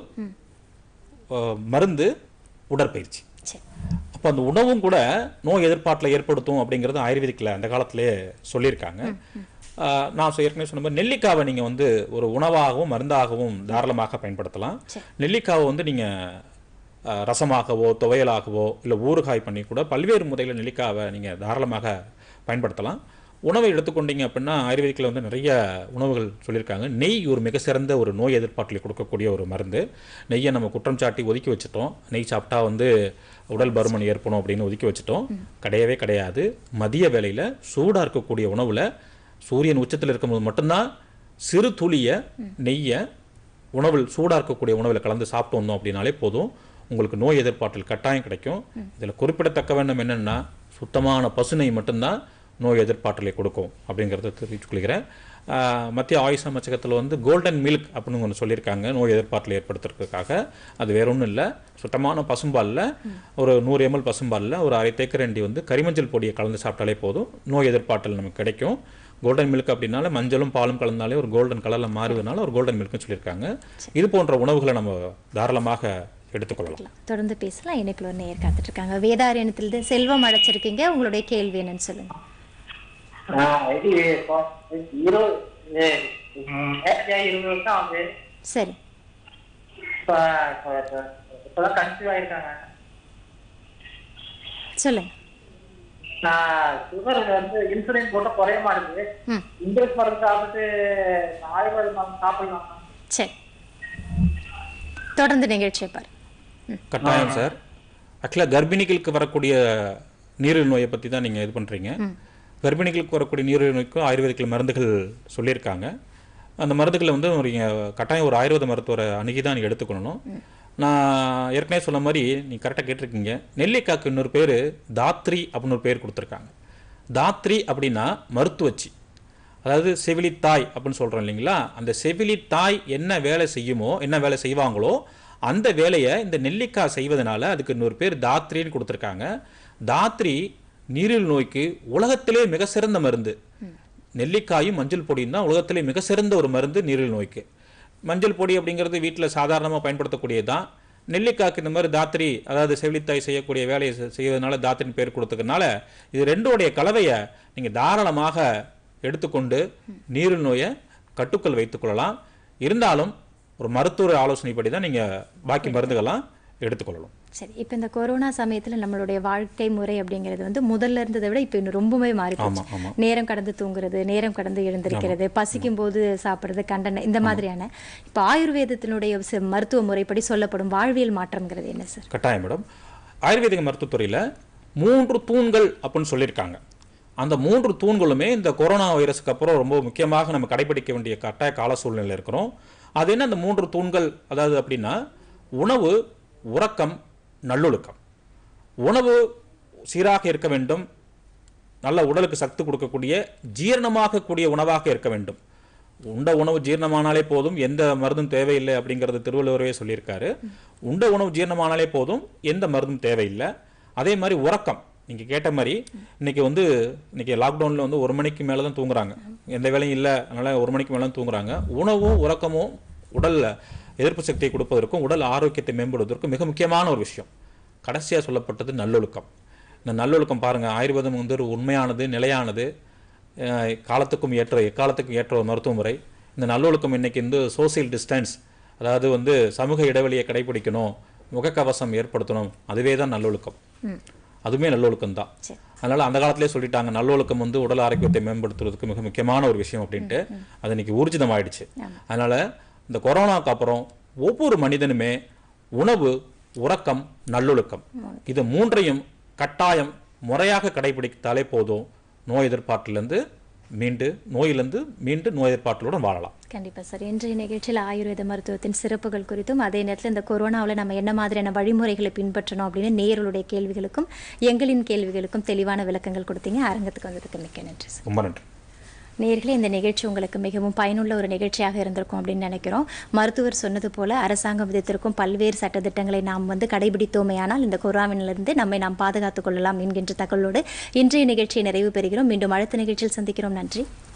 மருந்து, உடற்பயிற்சி. அப்போ அந்த உணவும் கூட நோய் எதிர்ப்பாற்றலை ஏற்படுத்தும் அப்படிங்கிறது ஆயுர்வேதிக்கில் அந்த காலத்திலே சொல்லியிருக்காங்க. நான் ஏற்கனவே சொன்ன மாதிரி நெல்லிக்காவை நீங்கள் வந்து ஒரு உணவாகவும் மருந்தாகவும் தாராளமாக பயன்படுத்தலாம். நெல்லிக்காவை வந்து நீங்கள் ரசமாகவோ துவையலாகவோ இல்லை ஊறுகாய் பண்ணி கூட பல்வேறு முறையில் நெல்லிக்காவை நீங்கள் தாராளமாக பயன்படுத்தலாம். உணவை எடுத்துக்கொண்டீங்க அப்படின்னா ஆயுர்வேதிக்கில் வந்து நிறைய உணவுகள் சொல்லியிருக்காங்க. நெய் ஒரு மிக சிறந்த ஒரு நோய் எதிர்ப்பாற்றலை கொடுக்கக்கூடிய ஒரு மருந்து. நெய்யை நம்ம குற்றம் சாட்டி ஒதுக்கி வச்சுட்டோம். நெய் சாப்பிட்டா வந்து உடல் பருமன் ஏற்படும் அப்படின்னு ஒதுக்கி வச்சுட்டோம். கிடையவே கிடையாது. மதிய வேளையில் சூடாக இருக்கக்கூடிய உணவில் சூரியன் உச்சத்தில் இருக்கும்போது மட்டும்தான் சிறு துளியை நெய்யை உணவில் சூடாக இருக்கக்கூடிய உணவில் கலந்து சாப்பிட்டு வந்தோம் அப்படின்னாலே போதும், உங்களுக்கு நோய் எதிர்ப்பாற்றல் கட்டாயம் கிடைக்கும். இதில் குறிப்பிடத்தக்க வேண்டும் என்னென்னா சுத்தமான பசுனை மட்டும்தான் நோய் எதிர்ப்பாற்றலை கொடுக்கும் அப்படிங்கிறத தெரிவித்துக் கொள்கிறேன். மத்திய ஆயுஷ் அமைச்சகத்தில் வந்து கோல்டன் மில்க் அப்படின்னு ஒன்று சொல்லியிருக்காங்க நோய் எதிர்ப்பாற்றலை ஏற்படுத்துறதுக்காக. அது வேற ஒன்றும் இல்லை, சுத்தமான பசும்பாலில் ஒரு நூறு எம்எல் பசும்பாலில் ஒரு அரை தேக்கரண்டி வந்து கரிமஞ்சள் பொடியை கலந்து சாப்பிட்டாலே போதும், நோய் எதிர்ப்பாற்றல் நமக்கு கிடைக்கும். கோல்டன் மில்க் அப்படின்னால மஞ்சளும் பாலும் கலந்தாலே ஒரு கோல்டன் கலரில் மாறுவதனால ஒரு கோல்டன் மில்க்னு சொல்லியிருக்காங்க. இது போன்ற உணவுகளை நம்ம தாராளமாக எடுத்துக்கொள்ளலாம். தொடர்ந்து பேசலாம். இணைப்பில் ஒரு நேயர் காத்துட்டு இருக்காங்க. வேதாரண்யத்திலிருந்து செல்வம் அழைச்சிருக்கீங்க. உங்களுடைய கேள்வி என்னன்னு சொல்லுங்க. சரி, சொல்லுங்க. சுகர் வந்து இன்சுலின் போட்டு குறைய மாட்டேங்குது. இங்கிலீஷ் மருந்து சாப்பிட்டு ஆயுர்வேத மருந்து சாப்பிடலாம். சரி, தொடர்ந்து நிகழ்ச்சியை பாரு. கட்டாயம் சார். ஆக்சுவலாக கர்ப்பிணிகளுக்கு வரக்கூடிய நீரிழிவு நோயை பற்றி தான் நீங்கள் இது பண்ணுறீங்க. கர்ப்பிணிகளுக்கு வரக்கூடிய நீரிழிவு நோய்க்கும் ஆயுர்வேதிக்கில் மருந்துகள் சொல்லியிருக்காங்க. அந்த மருந்துகளை வந்து ஒரு கட்டாயம் ஒரு ஆயுர்வேத மருத்துவரை அணுகி தான் நீங்கள் எடுத்துக்கணும். நான் ஏற்கனவே சொன்ன மாதிரி நீ கரெக்டாக கேட்டிருக்கீங்க. நெல்லிக்காய்க்கு இன்னொரு பேர் தாத்ரி அப்படின்னு ஒரு பேர் கொடுத்துருக்காங்க. தாத்ரி அப்படின்னா மருத்துவச்சி. அதாவது செவிலித்தாய் அப்படின்னு சொல்கிறோம் இல்லைங்களா, அந்த செவிலித்தாய் என்ன வேலை செய்யுமோ, என்ன வேலை செய்வாங்களோ அந்த வேலையை இந்த நெல்லிக்காய் செய்வதனால அதுக்கு இன்னொரு பேர் தாத்ரின்னு கொடுத்துருக்காங்க. தாத்ரி நீரிழிவு நோய்க்கு உலகத்திலே மிக சிறந்த மருந்து. நெல்லிக்காயும் மஞ்சள் பொடியும் தான் உலகத்திலே மிக சிறந்த ஒரு மருந்து நீரிழிவு நோய்க்கு. மஞ்சள் பொடி அப்படிங்கிறது வீட்டில் சாதாரணமாக பயன்படுத்தக்கூடியது தான். நெல்லிக்காய்க்கு இந்த மாதிரி தாத்ரி, அதாவது செவிலித்தாய் செய்யக்கூடிய வேலையை செய்வதனால தாத்ரின்னு பேர் கொடுத்ததுனால இது ரெண்டோடைய கலவையை நீங்கள் தாராளமாக எடுத்துக்கொண்டு நீரிழிவு நோயை கட்டுக்குள் வைத்துக் கொள்ளலாம். இருந்தாலும் ஒரு மருத்துவ ஆலோசனைப்படி தான் நீங்கள் பாக்கி மருந்துகள்லாம் எடுத்துக்கொள்ளலாம். சரி, இப்போ இந்த கொரோனா சமயத்தில் நம்மளுடைய வாழ்க்கை முறை அப்படிங்கிறது வந்து முதல்ல இருந்ததை விட இப்போ இன்னும் ரொம்பவே மாறி போச்சு. நேரம் கடந்து தூங்குறது, நேரம் கடந்து எழுந்திருக்கிறது, பசிக்கும் போது சாப்பிட்றது, கண்டன இந்த மாதிரியான இப்போ ஆயுர்வேதத்தினுடைய மருத்துவ முறைப்படி சொல்லப்படும் வாழ்வியல் மாற்றம்ங்கிறது என்ன சார்? கட்டாயம் மேடம். ஆயுர்வேதிக மருத்துவத்துறையில் மூன்று தூண்கள் அப்படின்னு சொல்லியிருக்காங்க. அந்த மூன்று தூண்களுமே இந்த கொரோனா வைரஸுக்கு அப்புறம் ரொம்ப முக்கியமாக நம்ம கடைபிடிக்க வேண்டிய கட்டாய கால சூழ்நிலையில் இருக்கிறோம். அது என்ன அந்த மூன்று தூண்கள்? அதாவது அப்படின்னா உணவு, உறக்கம், நல்லொழுக்கம். உணவு சீராக இருக்க வேண்டும், நல்ல உடலுக்கு சக்தி கொடுக்கக்கூடிய ஜீரணமாகக்கூடிய உணவாக இருக்க வேண்டும். உண்ட உணவு ஜீரணமானாலே போதும், எந்த மருந்தும் தேவையில்லை அப்படிங்கிறது திருவள்ளுவரே சொல்லியிருக்காரு. உண்ட உணவு ஜீரணமானாலே போதும், எந்த மருந்தும் தேவையில்லை. அதே மாதிரி உறக்கம், நீங்கள் கேட்ட மாதிரி இன்னைக்கு வந்து இன்னைக்கு லாக்டவுனில் வந்து ஒரு மணிக்கு மேலே தான் தூங்குறாங்க, எந்த வேலையும் இல்லை, அதனால் ஒரு மணிக்கு மேலே தான் தூங்குறாங்க. உணவும் உறக்கமும் உடலில் எதிர்ப்பு சக்தியை கொடுப்பதற்கும் உடல் ஆரோக்கியத்தை மேம்படுவதற்கும் மிக முக்கியமான ஒரு விஷயம். கடைசியாக சொல்லப்பட்டது நல்லொழுக்கம். இந்த நல்லொழுக்கம் பாருங்கள், ஆயுர்வேதம் வந்து ஒரு உண்மையானது, நிலையானது, காலத்துக்கும் ஏற்ற எக்காலத்துக்கும் ஏற்ற ஒரு மருத்துவ முறை. இந்த நல்லொழுக்கம் இன்றைக்கி வந்து சோசியல் டிஸ்டன்ஸ், அதாவது வந்து சமூக இடைவெளியை கடைபிடிக்கணும், முகக்கவசம் ஏற்படுத்தணும், அதுவே தான் நல்லொழுக்கம். அதுவுமே நல்லொழுக்கம் தான். அதனால் அந்த காலத்திலே சொல்லிட்டாங்க நல்லொழுக்கம் வந்து உடல் ஆரோக்கியத்தை மேம்படுத்துறதுக்கு மிக முக்கியமான ஒரு விஷயம் அப்படின்ட்டு. அது இன்னைக்கு ஊர்ஜிதம் ஆயிடுச்சு. அதனால் இந்த கொரோனாவுக்கு அப்புறம் ஒவ்வொரு மனிதனுமே உணவு, உறக்கம், நல்லொழுக்கம் இது மூன்றையும் கட்டாயம் முறையாக கடைபிடித்தாலே போதும், நோய் எதிர்ப்பாட்டிலிருந்து மீண்டு நோயிலிருந்து மீண்டு நோய் எதிர்ப்பாட்டலுடன் வாழலாம். கண்டிப்பாக சார். இன்றைய நிகழ்ச்சியில் ஆயுர்வேத மருத்துவத்தின் சிறப்புகள் குறித்தும் அதே நேரத்தில் இந்த கொரோனாவில் நம்ம என்ன மாதிரியான வழிமுறைகளை பின்பற்றணும் அப்படின்னு நேயர்களுடைய கேள்விகளுக்கும் எங்களின் கேள்விகளுக்கும் தெளிவான விளக்கங்கள் கொடுத்தீங்க. அரங்கத்துக்கு வந்ததுக்கு மிக்க நன்றி சார். ரொம்ப நன்றி. நேயர்களே, இந்த நிகழ்ச்சி உங்களுக்கு மிகவும் பயனுள்ள ஒரு நிகழ்ச்சியாக இருந்திருக்கும் அப்படின்னு நினைக்கிறோம். மருத்துவர் சொன்னது போல அரசாங்கம் விதித்திருக்கும் பல்வேறு சட்டத்திட்டங்களை நாம் வந்து கடைபிடித்தோமேயானால் இந்த கொரோனாவிலிருந்து நம்மை நாம் பாதுகாத்துக் கொள்ளலாம் என்கின்ற தகவலோடு இன்றைய நிகழ்ச்சியை நிறைவு பெறுகிறோம். மீண்டும் அடுத்த நிகழ்ச்சியில் சந்திக்கிறோம். நன்றி.